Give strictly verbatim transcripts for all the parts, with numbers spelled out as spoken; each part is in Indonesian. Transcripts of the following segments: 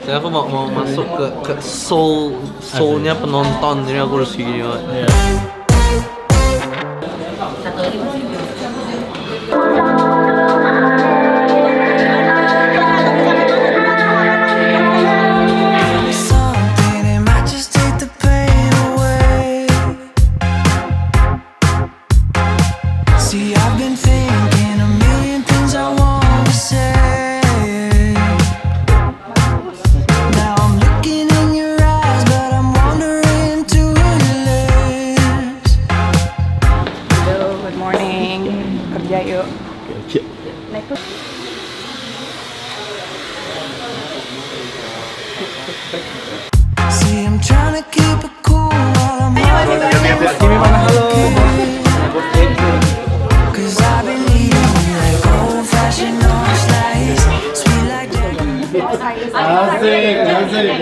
Saya aku mau mau masuk ke ke soul soulnya penonton, jadi aku harus gini banget. Iya. Satu lagi masih. Yuk. Naik tuh. Kimi mana halo? Asik, asik,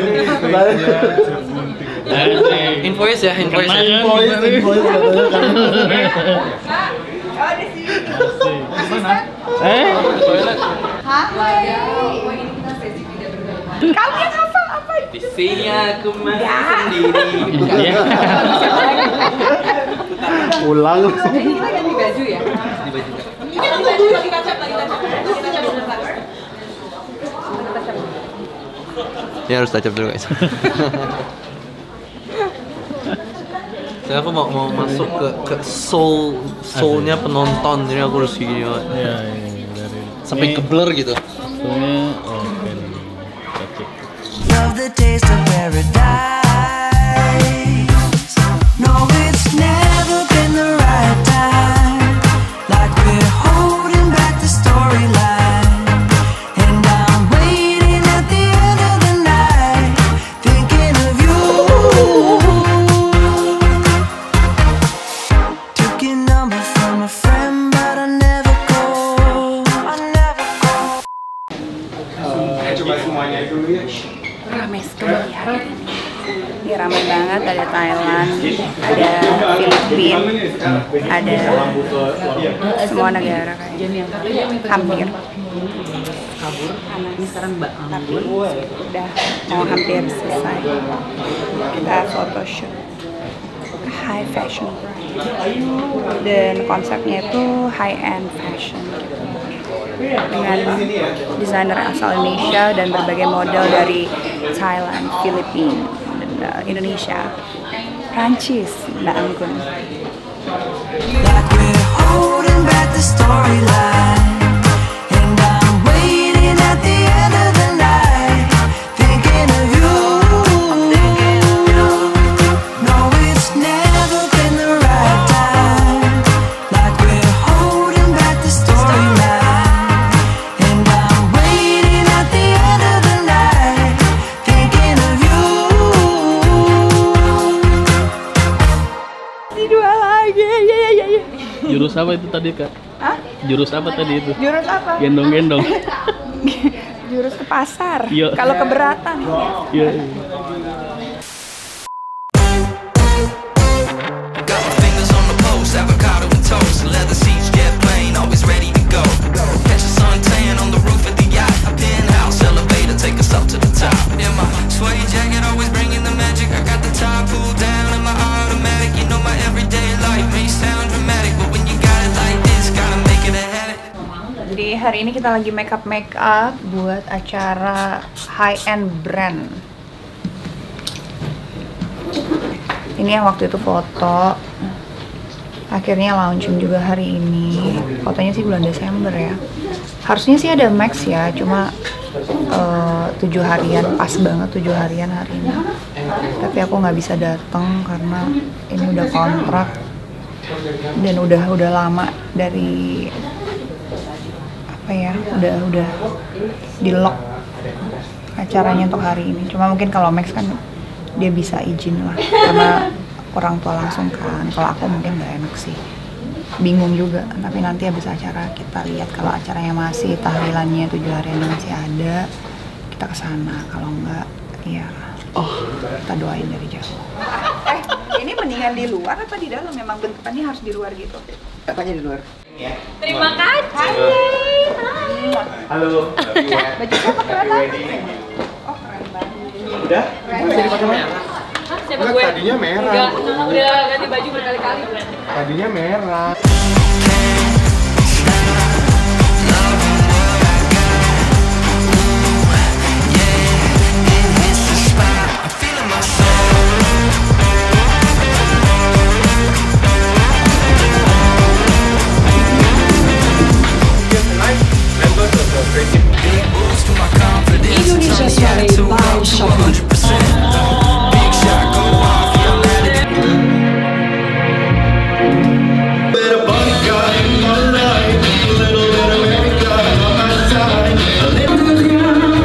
asik. Invoice ya, invoice ya. Invoice, invoice katanya kan. Oh, di sini. Mana? Eh? Hah? Kamu yang hafal apa? Di sini aku masih sendiri. Ulang. Ini kita ganti baju ya? Di baju enggak? Kita baju lagi kacap, lagi kacap. Kita kacap bentar. Ya harus touch up dulu guys. Saya aku mau mau masuk ke ke soul soulnya penonton, jadi aku harus gini banget. Iya, ini dari Sampai ke blur gitu. soalnya oke. Love the taste of paradise. No, it's never been the right time. Like we're holding back the storyline. And I'm waiting at the end of the night, thinking of you. Took your number from a friend, but I never call. I never call. Coba semuanya dulu ya. Ramai sekali hari ini. Ini ramai banget, ada Thailand, ada Filipina, ada semua negara kayaknya. Hampir. Kabur. Ini sekarang Mbak Tapi udah mau hampir selesai. Kita photoshoot high fashion brand. Dan konsepnya itu high end fashion gitu. Dengan desainer asal Indonesia dan berbagai model dari Thailand, Filipina, dan uh, Indonesia, Prancis, Mbak Anggun. Like we're holding back the storyline, and I'm waiting at the end of the night, thinking of you. No, it's never been the right time. Like we're holding back the storyline, and I'm waiting at the end of the night, thinking of you. Si dua lagi, ya ya ya ya. Jurus apa itu tadi, Kak? Hah? Jurus apa tadi itu? Jurus apa? Gendong-gendong. Jurus ke pasar. Iya. Kalau keberatan. Iya. Got my fingers on the pulse, avocado and toast, leather seats, jet plane, always ready to go. Catch the sun tan on the roof of the yacht, a penthouse elevator, take us up to the top. In my suede jacket, always bringing the magic. I got the top pulled down in my automatic. You know my everyday life may sound dramatic, but when you got it like this, gotta make it a habit. Jadi hari ini kita lagi make up make up buat acara high end brand. Ini yang waktu itu foto. Akhirnya launching juga hari ini. Fotonya sih bulan Desember ya. Harusnya sih ada max ya, cuma uh, tujuh harian, pas banget tujuh harian hari ini. Tapi aku nggak bisa datang karena ini udah kontrak dan udah udah lama dari apa ya, udah udah di lock acaranya untuk hari ini. Cuma mungkin kalau Max kan dia bisa izin lah karena orang tua langsung kan. Kalau aku mungkin nggak enak sih, bingung juga. Tapi nanti habis acara kita lihat, kalau acaranya masih, tahlilannya tujuh harian masih ada, kita kesana. Kalau enggak ya oh kita doain dari jauh. Eh, ini mendingan di luar apa di dalam? Memang bentukannya harus di luar gitu. Apanya di luar? Terima kasih. Halo. Baju siapa kelihatan? Oh, Udah? Bisa dipakai merah? Siapa Enggak, gue? tadinya merah. Enggak, udah ganti baju berkali-kali. Tadinya merah. Indonesia Story by Shopee. Big shot go off, yeah, I'm at it. Bit of bodyguard in my life, little bit of America on my side. A little bit of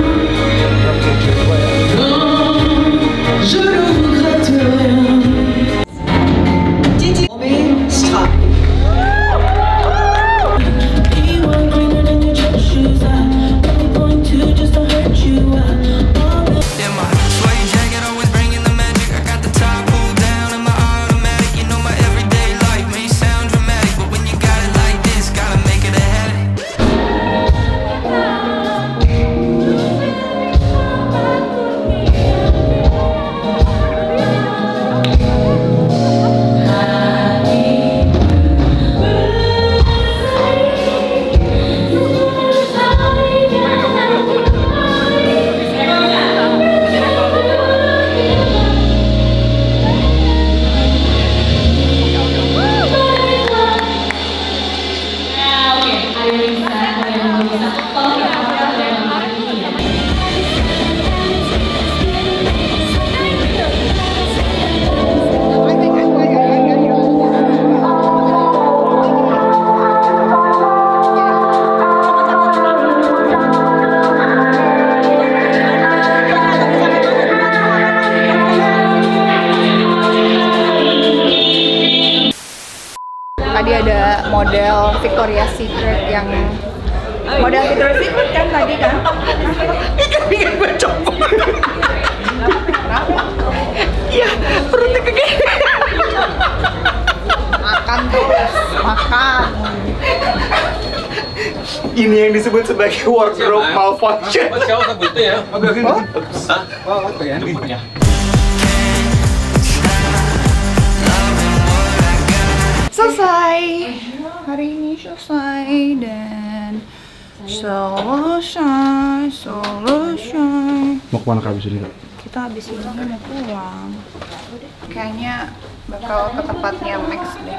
je ne regrette rien. Stop. Tadi ada model Victoria's Secret yang model Victoria's Secret kan tadi kan? Ikan bikin gue copot. Kenapa? Iya, perutnya kegede. Makan terus, makan. Ini yang disebut sebagai wardrobe malfunction. Mas kamu tak butuh ya? Oke, oke. Oh, oke ya. Selesai. Hari ini selesai dan selesai, selesai. Mau kemana kak abis ini kak? Kita habis ini mau pulang. Kayaknya bakal ke tempatnya Max deh.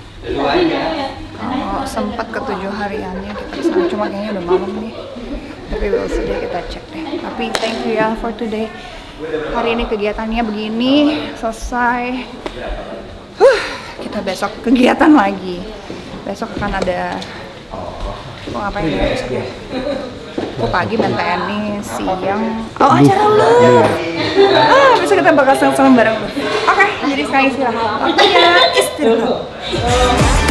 Kalau sempat ke tujuh hariannya kita kesana, cuma kayaknya udah malam nih. Tapi we'll see deh, kita cek deh. Tapi thank you ya for today. Hari ini kegiatannya begini, selesai. Huh, kita besok kegiatan lagi. Besok akan ada, mau ngapain ya besok ya? Oh pagi main tenis, siang oh acara lu. Ah besok kita bakal seneng-seneng bareng. Oke, jadi sekarang istirahat. Waktunya istirahat.